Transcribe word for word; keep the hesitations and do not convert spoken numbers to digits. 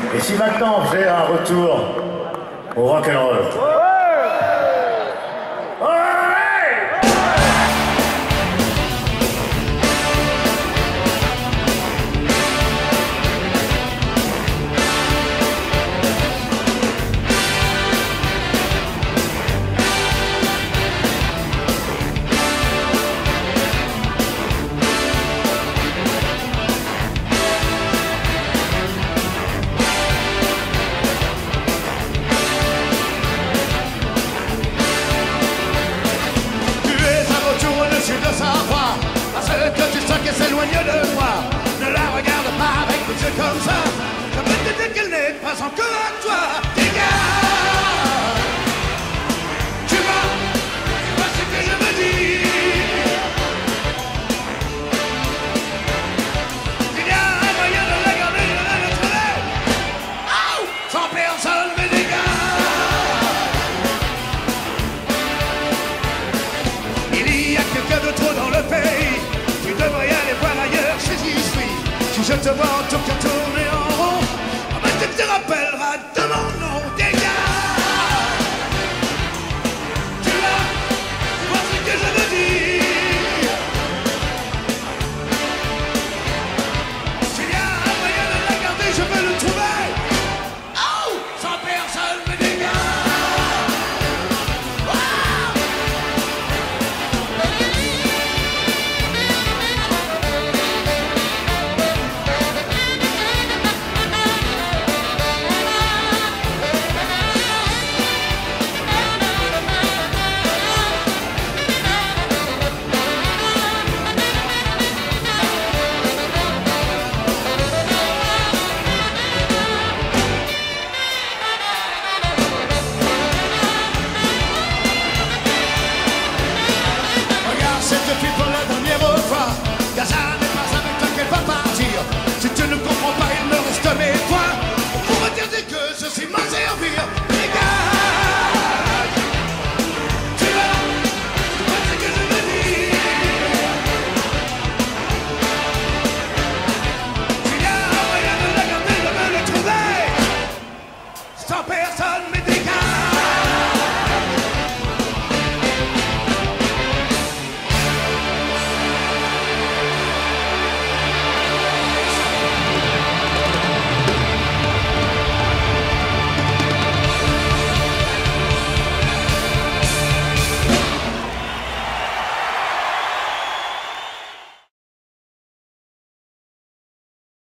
Et si maintenant on faisait un retour au rock'n'roll? S'éloigne de moi, ne la regarde pas avec des yeux comme ça. Je peux te dire qu'elle n'est pas encore à toi. Dégage, tu vois, tu vois ce que je veux dire. Il y a un moyen de la garder, de la nettoyer. Oh, sans personne me dégage. Il y a quelqu'un de trop dans le pays. Tu devrais aller voir ailleurs, je j'y suis. Si je te vois en tout cas,